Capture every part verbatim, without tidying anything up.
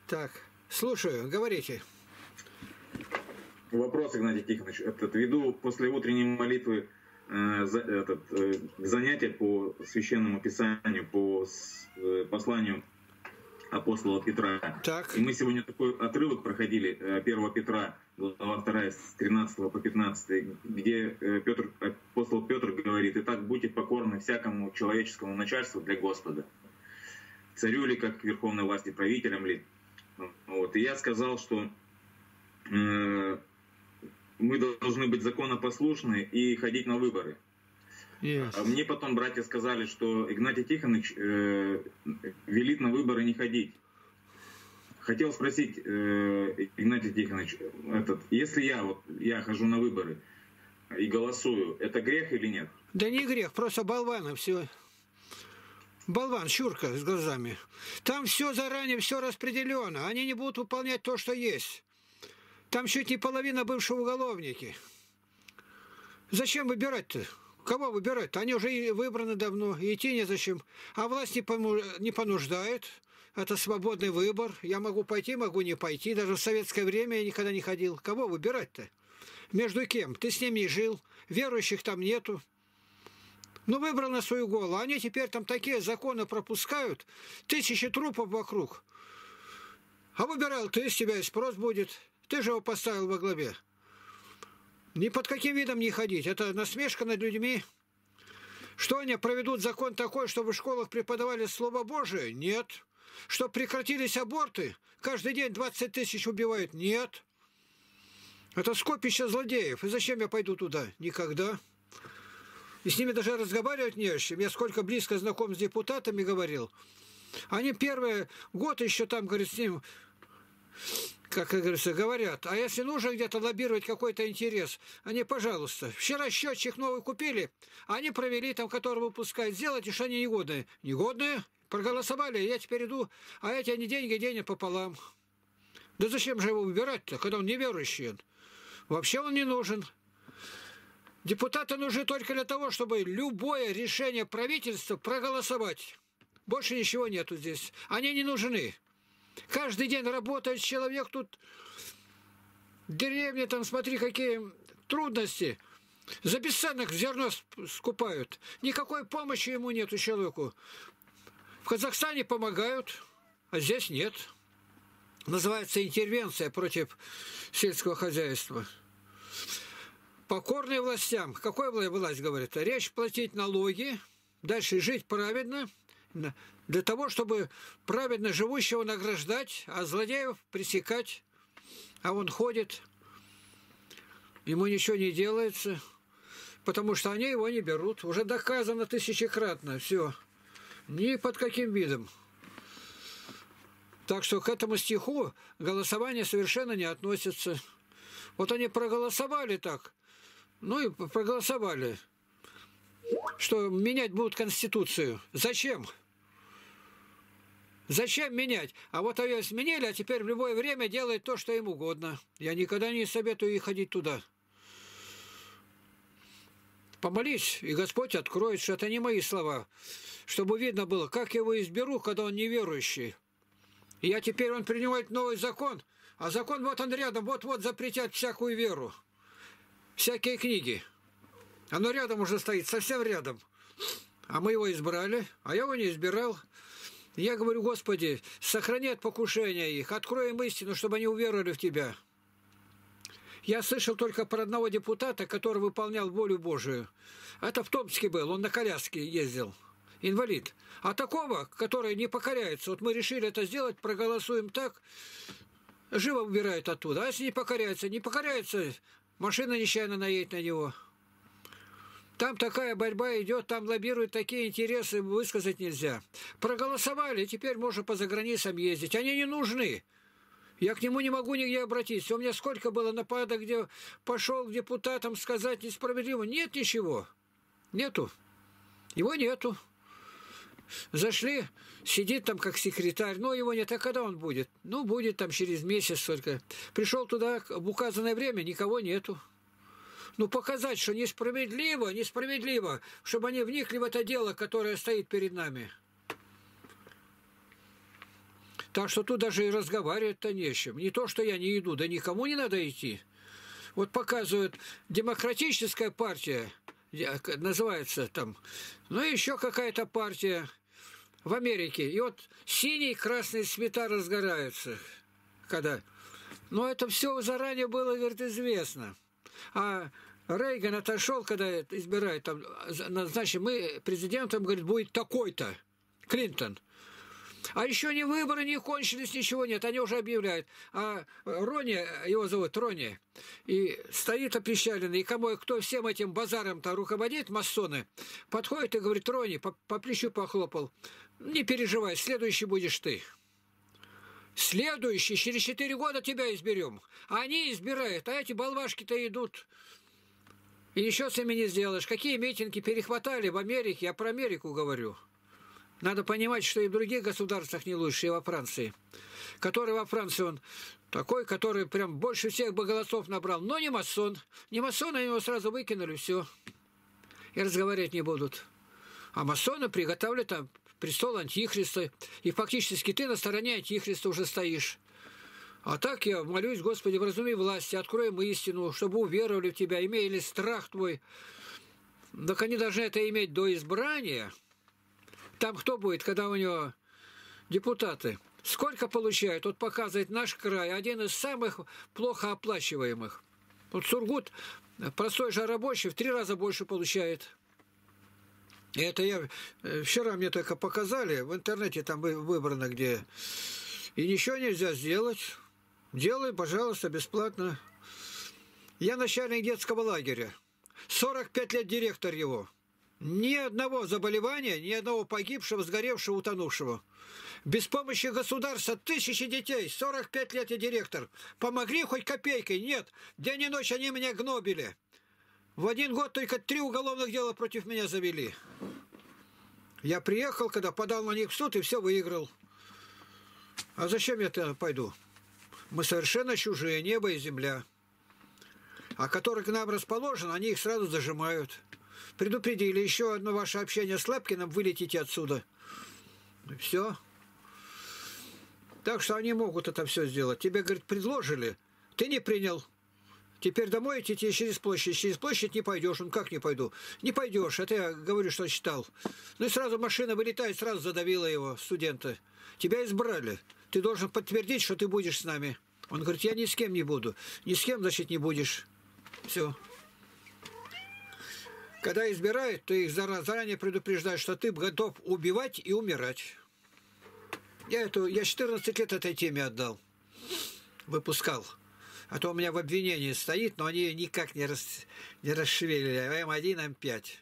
Так, слушаю, говорите. Вопрос, Игнатий Тихонович. Этот, веду после утренней молитвы э, за, этот, э, занятия по священному писанию, по э, посланию апостола Петра. Так. И мы сегодня такой отрывок проходили, э, первого Петра, глава вторая, с тринадцатого по пятнадцатый, где э, Петр, апостол Петр говорит: «Итак, будьте покорны всякому человеческому начальству для Господа, царю ли, как верховной власти, правителям ли». Вот. И я сказал, что э, мы должны быть законопослушны и ходить на выборы. Yes. А мне потом братья сказали, что Игнатий Тихонович э, велит на выборы не ходить. Хотел спросить, э, Игнатий Тихонович, этот, если я, вот, я хожу на выборы и голосую, это грех или нет? Да не грех, просто болваном все. Болван, чурка с глазами. Там все заранее, все распределено. Они не будут выполнять то, что есть. Там чуть не половина бывшие уголовники. Зачем выбирать-то? Кого выбирать-то? Они уже и выбраны давно, и идти незачем. А власть не, пому... не понуждает. Это свободный выбор. Я могу пойти, могу не пойти. Даже в советское время я никогда не ходил. Кого выбирать-то? Между кем? Ты с ними не жил. Верующих там нету. Ну, выбрал на свою голову. Они теперь там такие законы пропускают. Тысячи трупов вокруг. А выбирал ты, с тебя и спрос будет. Ты же его поставил во главе. Ни под каким видом не ходить. Это насмешка над людьми. Что они проведут закон такой, чтобы в школах преподавали Слово Божие? Нет. Что прекратились аборты? Каждый день двадцать тысяч убивают? Нет. Это скопище злодеев. И зачем я пойду туда? Никогда. И с ними даже разговаривать не о чем. Я сколько близко знаком с депутатами говорил. Они первый год еще там, говорит, с ним... как говорится, говорят, а если нужно где-то лоббировать какой-то интерес, они, пожалуйста, вчера счетчик новый купили, они провели там, который выпускают, сделайте, что они негодные. Негодные? Проголосовали, я теперь иду, а эти они деньги денег пополам. Да зачем же его выбирать-то, когда он неверующий? Вообще он не нужен. Депутаты нужны только для того, чтобы любое решение правительства проголосовать. Больше ничего нету здесь. Они не нужны. Каждый день работает человек тут. В деревне там, смотри, какие трудности. За бесценок зерно скупают. Никакой помощи ему нету, человеку. В Казахстане помогают, а здесь нет. Называется интервенция против сельского хозяйства. Покорные властям. Какой власть говорит? Речь платить налоги, дальше жить праведно, для того, чтобы праведно живущего награждать, а злодеев пресекать. А он ходит, ему ничего не делается, потому что они его не берут. Уже доказано тысячекратно, все. Ни под каким видом. Так что к этому стиху голосование совершенно не относится. Вот они проголосовали так, ну и проголосовали, что менять будут Конституцию. Зачем? Зачем менять? А вот ее сменили, а теперь в любое время делает то, что им угодно. Я никогда не советую ей ходить туда. Помолись, и Господь откроет, что это не мои слова. Чтобы видно было, как я его изберу, когда он неверующий. И я теперь, он принимает новый закон, а закон вот он рядом, вот-вот запретят всякую веру. Всякие книги. Оно рядом уже стоит, совсем рядом. А мы его избрали, а я его не избирал. Я говорю: Господи, сохрани от покушения их, открой им истину, чтобы они уверовали в Тебя. Я слышал только про одного депутата, который выполнял волю Божию. Это в Томске был, он на коляске ездил, инвалид. А такого, который не покоряется, вот мы решили это сделать, проголосуем так, живо убирают оттуда. А если не покоряется, не покоряется, машина нечаянно наедет на него. Там такая борьба идет, там лоббируют такие интересы, высказать нельзя. Проголосовали, теперь можно по заграницам ездить. Они не нужны. Я к нему не могу нигде обратиться. У меня сколько было нападок, где пошел к депутатам сказать несправедливо. Нет ничего. Нету. Его нету. Зашли, сидит там как секретарь. Но его нет. А когда он будет? Ну, будет там через месяц только. Пришел туда в указанное время, никого нету. Ну, показать, что несправедливо, несправедливо, чтобы они вникли в это дело, которое стоит перед нами. Так что тут даже и разговаривать-то не с чем. Не то, что я не иду, да никому не надо идти. Вот показывают демократическая партия, называется там, ну и еще какая-то партия в Америке. И вот синие и красные цвета разгораются. Когда... Но это все заранее было, говорит, известно. А Рейган отошел, когда избирают, там, значит, мы президентом, говорит, будет такой-то, Клинтон. А еще ни выборы не кончились, ничего нет, они уже объявляют. А Рони, его зовут Рони, и стоит опечаленный, и кому, кто всем этим базаром-то руководит, масоны, подходит и говорит: Рони, по, по плечу похлопал, не переживай, следующий будешь ты. Следующий, через четыре года тебя изберем. А они избирают, а эти болвашки-то идут. И ничего с ними не сделаешь. Какие митинги перехватали в Америке, я про Америку говорю. Надо понимать, что и в других государствах не лучше, и во Франции. Который во Франции, он такой, который прям больше всех бы голосов набрал. Но не масон. Не масон, они его сразу выкинули, все. И разговаривать не будут. А масоны приготовили там престол Антихриста. И фактически ты на стороне Антихриста уже стоишь. А так я молюсь: Господи, вразуми власти, открой им истину, чтобы уверовали в Тебя, имели страх Твой. Так они должны это иметь до избрания. Там кто будет, когда у него депутаты? Сколько получают? Вот показывает наш край, один из самых плохо оплачиваемых. Вот Сургут, простой же рабочий, в три раза больше получает. И это я... Вчера мне только показали, в интернете там выбрано где. И ничего нельзя сделать. Делай, пожалуйста, бесплатно. Я начальник детского лагеря. сорок пять лет директор его. Ни одного заболевания, ни одного погибшего, сгоревшего, утонувшего. Без помощи государства тысячи детей, сорок пять лет я директор. Помогли хоть копейкой? Нет. День и ночь они меня гнобили. В один год только три уголовных дела против меня завели. Я приехал, когда подал на них в суд, и все выиграл. А зачем я туда пойду? Мы совершенно чужие, небо и земля. А которые к нам расположены, они их сразу зажимают. Предупредили: еще одно ваше общение с Лапкиным, вылетите отсюда. И все. Так что они могут это все сделать. Тебе, говорит, предложили, ты не принял. Теперь домой идти через площадь. Через площадь не пойдешь. Он: как не пойду? Не пойдешь. Это я говорю, что читал. Ну и сразу машина вылетает, сразу задавила его, студента. Тебя избрали. Ты должен подтвердить, что ты будешь с нами. Он говорит: я ни с кем не буду. Ни с кем, значит, не будешь. Все. Когда избирают, то их заранее предупреждают, что ты готов убивать и умирать. Я, эту, я четырнадцать лет этой теме отдал. Выпускал. А то у меня в обвинении стоит, но они ее никак не, рас, не расшевелили. эм один, эм пять.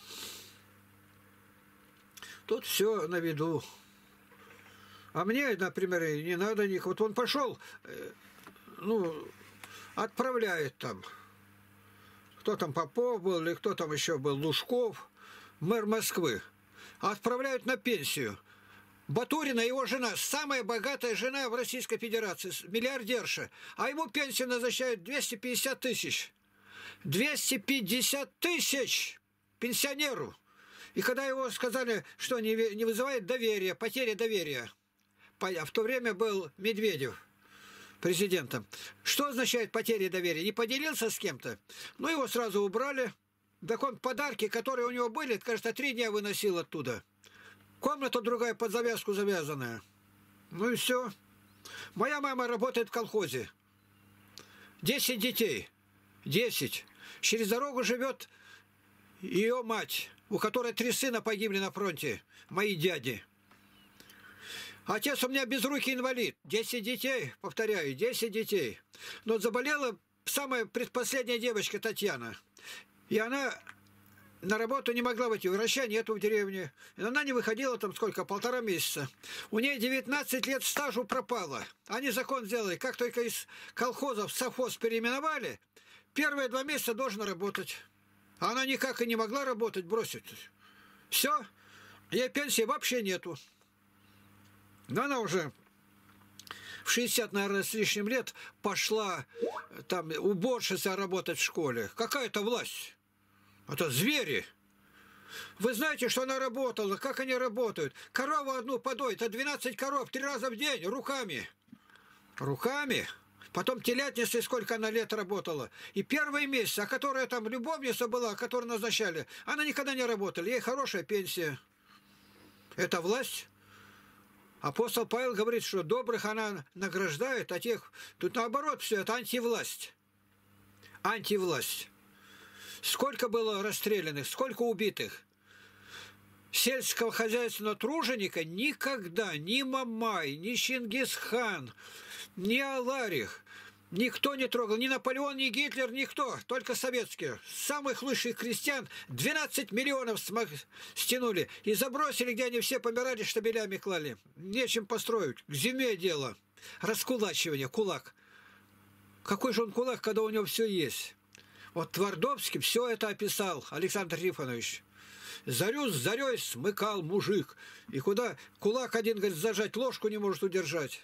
Тут все на виду. А мне, например, не надо никого. Вот он пошел, ну, отправляет там. Кто там, Попов был, или кто там еще был, Лужков, мэр Москвы. Отправляют на пенсию. Батурина, его жена, самая богатая жена в Российской Федерации, миллиардерша. А ему пенсию назначают двести пятьдесят тысяч. двести пятьдесят тысяч пенсионеру. И когда его сказали, что не, не вызывает доверия, потеря доверия. А в то время был Медведев президентом. Что означает потеря доверия? Не поделился с кем-то? Ну, его сразу убрали. Так он подарки, которые у него были, кажется, три дня выносил оттуда. Комната другая под завязку завязанная. Ну и все. Моя мама работает в колхозе. Десять детей. Десять. Через дорогу живет ее мать, у которой три сына погибли на фронте. Мои дяди. Отец у меня безрукий инвалид. Десять детей, повторяю, десять детей. Но заболела самая предпоследняя девочка Татьяна. И она на работу не могла выйти. Врача нету в деревне. И она не выходила там сколько, полтора месяца. У нее девятнадцать лет стажу пропало. Они закон сделали. Как только из колхозов в совхоз переименовали, первые два месяца должна работать. А она никак и не могла работать, бросить. Все. Ей пенсии вообще нету. Но она уже в шестьдесят, наверное, с лишним лет пошла там уборщица работать в школе. Какая-то власть. Это звери. Вы знаете, что она работала, как они работают? Корову одну подоит, а двенадцать коров три раза в день руками. Руками. Потом телятница, сколько она лет работала. И первый месяц, а которая там любовница была, которую назначали, она никогда не работала. Ей хорошая пенсия. Это власть. Апостол Павел говорит, что добрых она награждает, а тех... Тут наоборот все, это антивласть. Антивласть. Сколько было расстрелянных, сколько убитых. Сельского хозяйственного труженика никогда ни Мамай, ни Чингисхан, ни Аларих никто не трогал. Ни Наполеон, ни Гитлер, никто. Только советские. Самых лучших крестьян двенадцать миллионов смог... стянули. И забросили, где они все помирали, штабелями клали. Нечем построить. К зиме дело. Раскулачивание, кулак. Какой же он кулак, когда у него все есть? Вот Твардовский все это описал, Александр Трифонович. Зарю с зарей смыкал мужик. И куда кулак один, говорит, зажать, ложку не может удержать.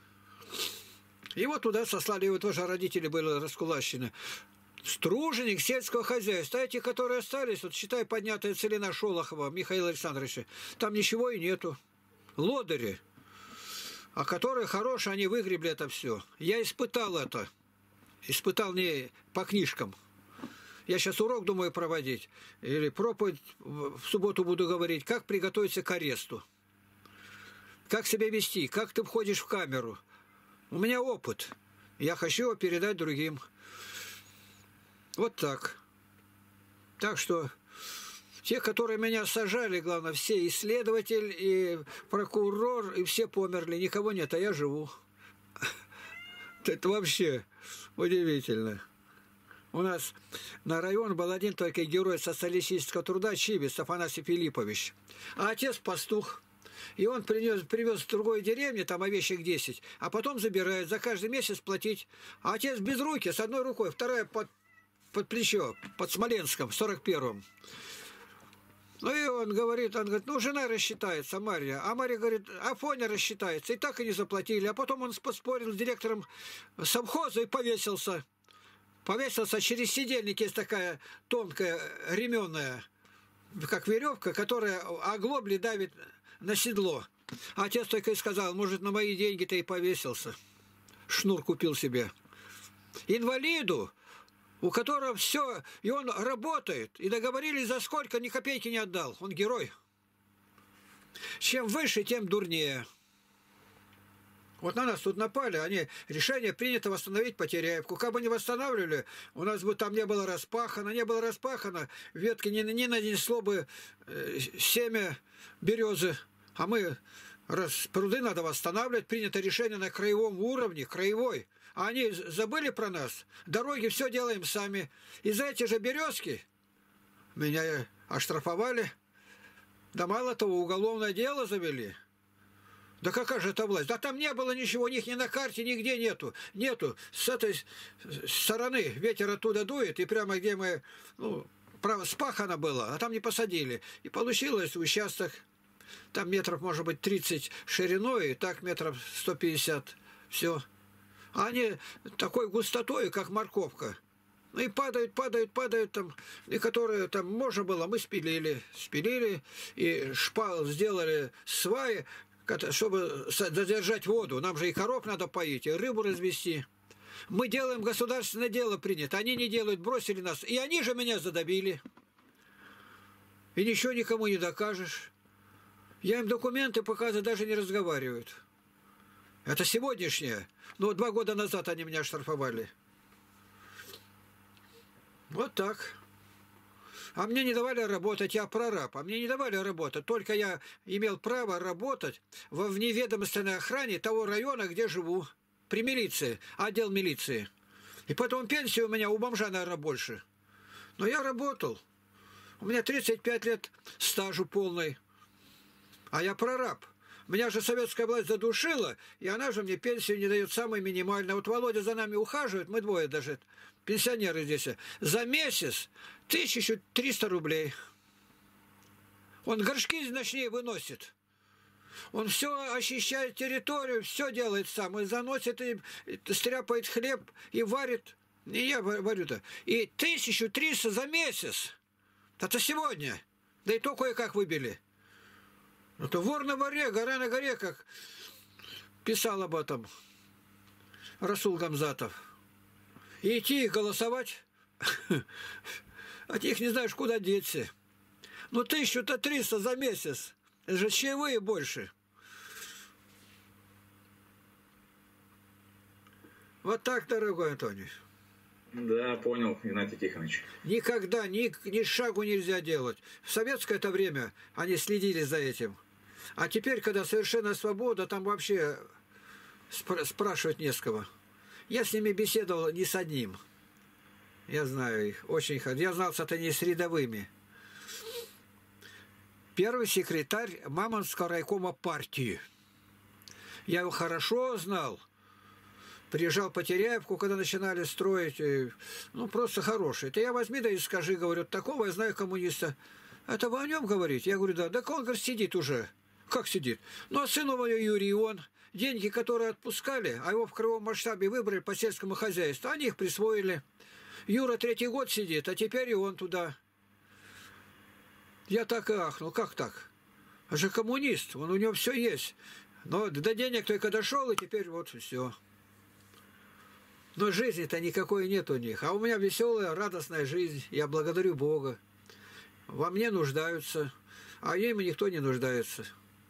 И вот туда сослали, его тоже родители были раскулачены. Струженик сельского хозяйства. Эти, которые остались, вот считай, поднятая целина Шолохова, Михаила Александровича, там ничего и нету. Лодыри, а которые хорошие, они выгребли это все. Я испытал это. Испытал не по книжкам. Я сейчас урок думаю проводить, или проповедь в субботу буду говорить, как приготовиться к аресту. Как себя вести, как ты входишь в камеру. У меня опыт. Я хочу его передать другим. Вот так. Так что те, которые меня сажали, главное, все, и следователь, и прокурор, и все померли. Никого нет, а я живу. Это вообще удивительно. У нас на район был один только герой социалистического труда Чибис Афанасий Филиппович. А отец пастух. И он принес, привез в другой деревне, там овечек десять, а потом забирает, за каждый месяц платить. А отец без руки, с одной рукой, вторая под, под плечо, под Смоленском, в сорок первом. Ну и он говорит, он говорит, ну жена рассчитается, Марья. А Марья говорит, Афоня рассчитается. И так и не заплатили. А потом он поспорил с директором совхоза и повесился. Повесился через сидельник, есть такая тонкая ременная, как веревка, которая оглобли давит на седло. А отец только и сказал, может, на мои деньги-то и повесился. Шнур купил себе. Инвалиду, у которого все, и он работает, и договорились за сколько, ни копейки не отдал. Он герой. Чем выше, тем дурнее. Вот на нас тут напали, они решение принято восстановить Потеряевку. Как бы не восстанавливали, у нас бы там не было распахано, не было распахано, ветки не, не нанесло бы э, семя березы. А мы, раз пруды надо восстанавливать, принято решение на краевом уровне, краевой. А они забыли про нас, дороги все делаем сами. И за эти же березки меня оштрафовали. Да мало того, уголовное дело завели. Да какая же это власть? Да там не было ничего, у них ни на карте, нигде нету. Нету. С этой стороны ветер оттуда дует, и прямо где мы, ну, право, спахано было, а там не посадили. И получилось участок, там метров, может быть, тридцать шириной, и так метров сто пятьдесят. Все. А они такой густотой, как морковка. Ну и падают, падают, падают там. И которые там можно было, мы спилили. Спилили, и шпал сделали сваи, чтобы задержать воду. Нам же и коров надо поить, и рыбу развести. Мы делаем государственное дело принято. Они не делают, бросили нас. И они же меня задавили. И ничего никому не докажешь. Я им документы показываю, даже не разговаривают. Это сегодняшнее. Но два года назад они меня штрафовали. Вот так. А мне не давали работать, я прораб, а мне не давали работать. Только я имел право работать во вневедомственной охране того района, где живу. При милиции, отдел милиции. И потом пенсия у меня у бомжа, наверное, больше. Но я работал. У меня тридцать пять лет стажу полный. А я прораб. Меня же советская власть задушила, и она же мне пенсию не дает самой минимальной. Вот Володя за нами ухаживает, мы двое даже, пенсионеры здесь. За месяц тысячу триста рублей. Он горшки ночные выносит. Он все очищает территорию, все делает сам. И заносит, и стряпает хлеб, и варит. И я варю-то. И тысячу триста за месяц. Это сегодня. Да и то кое-как выбили. Это вор на воре, гора на горе, как писал об этом Расул Гамзатов. И идти и голосовать, а ты их не знаешь, куда деться. Ну, тысячу-то триста за месяц. Это же чаевые больше. Вот так, дорогой Антоний. Да, понял, Игнатий Тихонович. Никогда ни, ни шагу нельзя делать. В советское это время они следили за этим. А теперь, когда совершенная свобода, там вообще спр спрашивать не с кого. Я с ними беседовал не с одним. Я знаю их, очень хорошо. Я знал, что это не с рядовыми. Первый секретарь Мамонтского райкома партии. Я его хорошо знал. Приезжал по Теряевку, когда начинали строить. И, ну, просто хороший. Это я возьми, да и скажи, говорю, такого я знаю коммуниста. Это вы о нем говорите? Я говорю, да. Да он, говорит, сидит уже. Как сидит? Ну, а сын его Юрий, он. Деньги, которые отпускали, а его в кривом масштабе выбрали по сельскому хозяйству, они их присвоили. Юра третий год сидит, а теперь и он туда. Я так и ахнул. Как так? Он же коммунист, он, у него все есть. Но до денег только дошел, и теперь вот все. Но жизни-то никакой нет у них. А у меня веселая, радостная жизнь. Я благодарю Бога. Во мне нуждаются, а им никто не нуждается.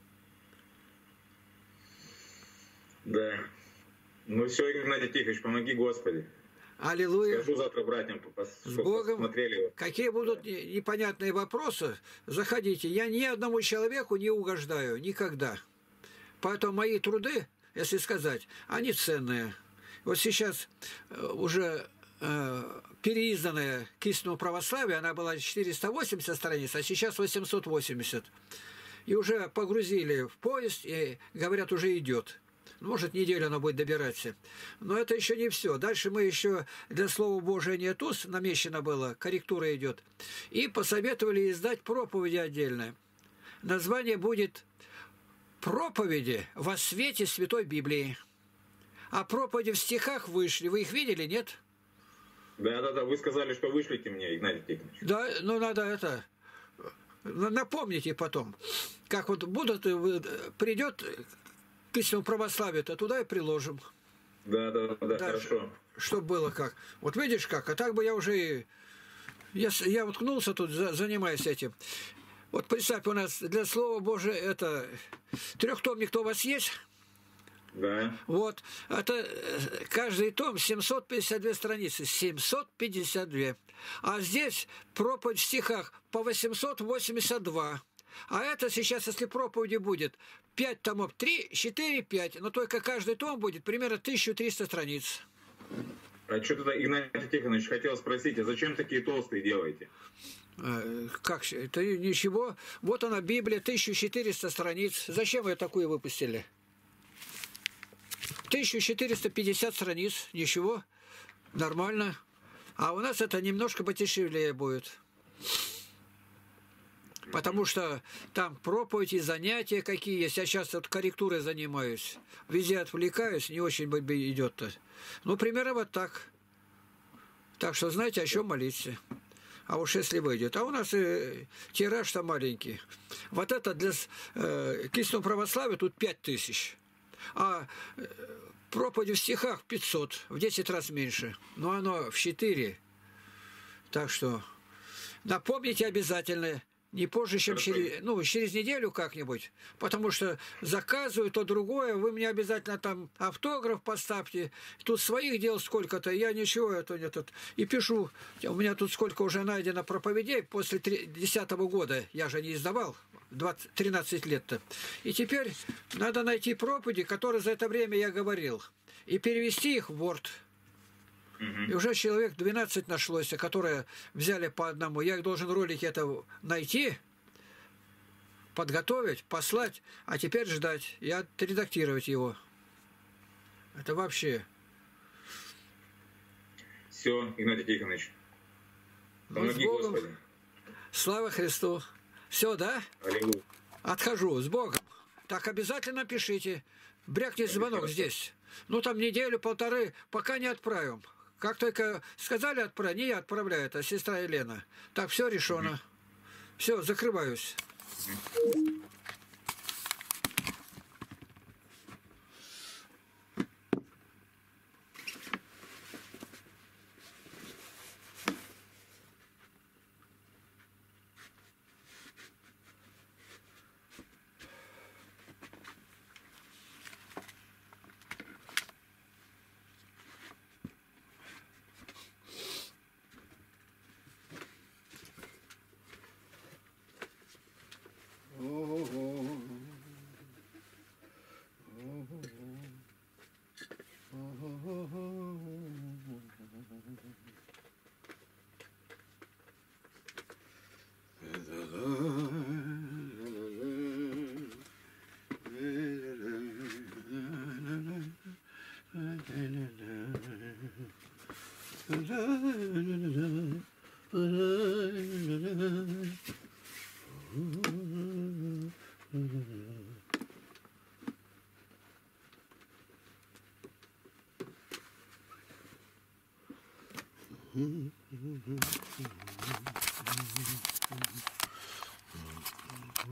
Да. Ну все, Игнатий Тихонович, помоги Господи. Аллилуйя. Скажу завтра братьям, с Богом. Посмотрели. Какие будут непонятные вопросы, заходите. Я ни одному человеку не угождаю. Никогда. Поэтому мои труды, если сказать, они ценные. Вот сейчас уже э, переизданная к истинному православию, она была четыреста восемьдесят страниц, а сейчас восемьсот восемьдесят. И уже погрузили в поезд, и, говорят, уже идет. Может, неделю она будет добираться. Но это еще не все. Дальше мы еще для Слова Божия нет уст, намечено было, корректура идет. И посоветовали издать проповеди отдельно. Название будет «Проповеди во свете Святой Библии». А проповеди в стихах вышли. Вы их видели, нет? Да, да, да. Вы сказали, что вышлите мне, Игнатий Тихонович. Да, ну надо это... Напомните потом. Как вот будут, придет к истинному православию, то туда и приложим. Да, да, да, да, хорошо. Чтобы было как. Вот видишь как, а так бы я уже... Я, я уткнулся тут, занимаясь этим. Вот представь, у нас для Слова Божия это... Трехтомник-то у вас есть? Да. Вот. Это каждый том семьсот пятьдесят две страницы. семьсот пятьдесят две. А здесь проповедь в стихах по восемьсот восемьдесят два. А это сейчас, если проповеди будет пять томов, три, четыре, пять, но только каждый том будет примерно тысяча триста страниц. А что тогда, Игнатий Тихонович, хотел спросить, а зачем такие толстые делаете? Как? Это ничего. Вот она, Библия, тысяча четыреста страниц. Зачем вы такую выпустили? тысяча четыреста пятьдесят страниц. Ничего. Нормально. А у нас это немножко подешевле будет. Потому что там проповеди, занятия какие есть. Я сейчас вот корректурой занимаюсь. Везде отвлекаюсь, не очень идет-то. Ну, примерно вот так. Так что знаете, о чем молиться. А уж если выйдет. А у нас э, тираж-то маленький. Вот это для э, к истинному православию тут пять тысяч. А э, проповеди в стихах пятьсот. В десять раз меньше. Но оно в четыре. Так что напомните обязательно. Не позже, чем через, ну, через неделю как-нибудь. Потому что заказываю то другое. Вы мне обязательно там автограф поставьте. Тут своих дел сколько-то. Я ничего это нет. И пишу. У меня тут сколько уже найдено проповедей после десятого года. Я же не издавал. двадцать, тринадцать лет-то. И теперь надо найти проповеди, которые за это время я говорил. И перевести их в Word. И уже человек двенадцать нашлось, которые взяли по одному. Я должен ролики это найти, подготовить, послать, а теперь ждать и отредактировать его. Это вообще... Все, Игнатий Тихонович. Помоги, ну, Господи. Слава Христу. Все, да? Аллилуйя. Отхожу. С Богом. Так обязательно пишите. Брякните звонок здесь. Ну, там неделю-полторы, пока не отправим. Как только сказали отправить, не я отправляю, а сестра Елена. Так, все решено. Все, закрываюсь. Mm-hmm.